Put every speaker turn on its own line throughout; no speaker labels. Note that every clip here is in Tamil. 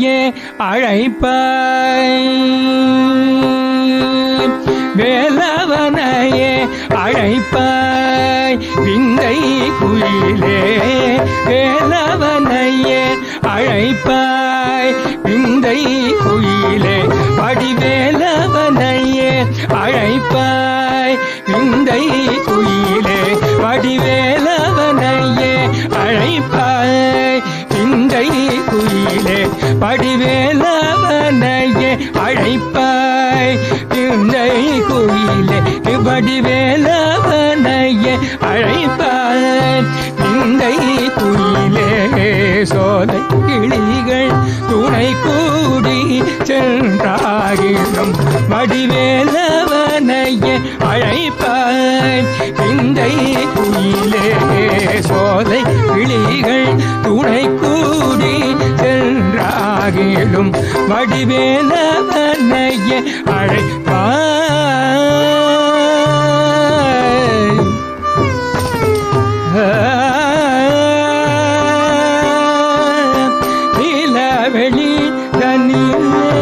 வேலவனையே அழைப்பாய், வேலவனையே அழைப்பாய் விந்தை குயிலே, வேலவனையே அழைப்பாய் விந்தை குயிலே, வடிவேலவனையே அழைப்பாய் விந்தை குயிலே, வடிவேலவனையே அழைப்பாய் விந்தை குயிலே, வடிவேலவனையே அழைப்பாய் விந்தை குயிலே, வடிவேலவனையே அழைப்பாய் விந்தை குயிலே, சோலை கிளிகள் துணை கூடி சென்றாகிடும், வடிவேலவனையே அழைப்பாய் விந்தை குயிலே, சோலை கிளிகள் துணை கூடி சென்றாகிடும், வடிவேலவனையே அழைப்பாய். நிலவெளி தனிலே,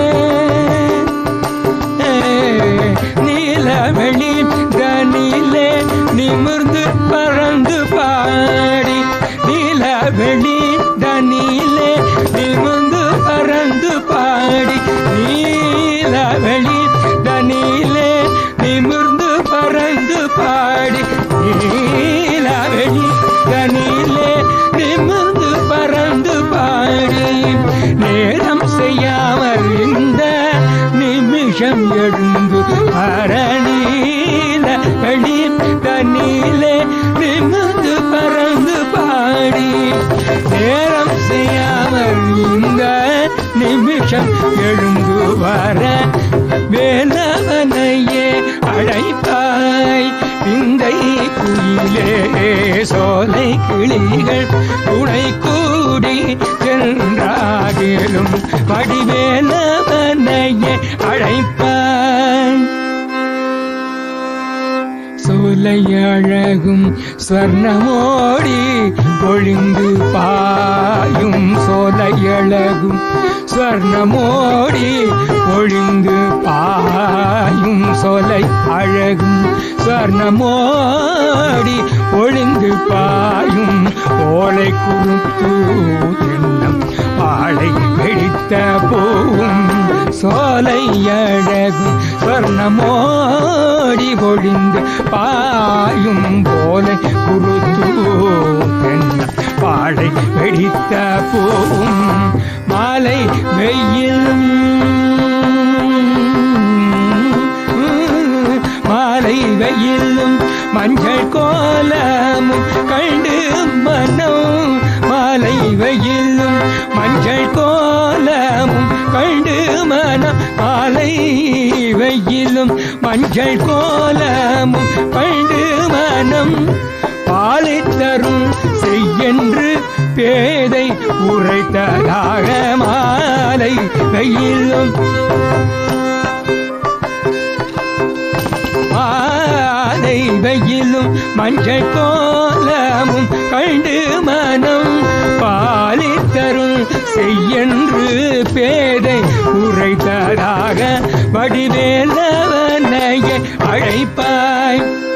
நிலவெளி தனிலே நிமிர்ந்து பறந்து பாடி, நிலவெளி தனிலே நிமிர்ந்து பறந்து பாடி, நீலவெளி தனிலே நிமிர்ந்து பறந்து பாடி, நீலவெளி தனிலே நிமிர்ந்து பறந்து பாடி, நேரம் செய்யாமல் இந்த நிமிஷம் எழுந்து அரணீல வெளி தனிலே நிமிர்ந்து பறந்து பாடி, நேரம் செய்யாமல் இந்த நிமிஷம் எழுந்து வர, வேலவனையே அழைப்பாய் விந்தை குயிலே, சோலை கிளிகள் துணை கூடி சென்றாகிலும், வடிவேலவனையே அழைப்பாய். சோலை அழகும் ஸ்வர்ணமோடி ஒழிந்து பாயும், சோலை அழகும் ஸ்வர்ணமோடி ஒழிந்து பாயும், சோலை அழகும் ஸ்வர்ணமோடி ஒழிந்து பாயும், ஓலை குறுத்து தென்னம் பாளை வெடித்த பூவும், சோலை அழகும் ஸ்வர்ணமோடி ஒழிந்து பாயும், போலை குறுத்து தென்னம் பாளை வெடித்த பூவும், மாலை வெயிலும் மாலை வெயிலும் மஞ்சள் கோலமும் கண்டு மனம், மாலை வெயிலும் மஞ்சள் கோலமும் கண்டு மனம், மாலை வெயிலும் மஞ்சள் கோலமும் கண்டு மனம், பாலை தரும் செய்யென்று பேதை உரைத்ததாக, மாலை வெயிலும் மாலை வெயிலும் மஞ்சள் கோலமும் கண்டு மனம், பாலை தரும் செய்யென்று பேதை உரைத்ததாக, வடிவேலவனையே அழைப்பாய்.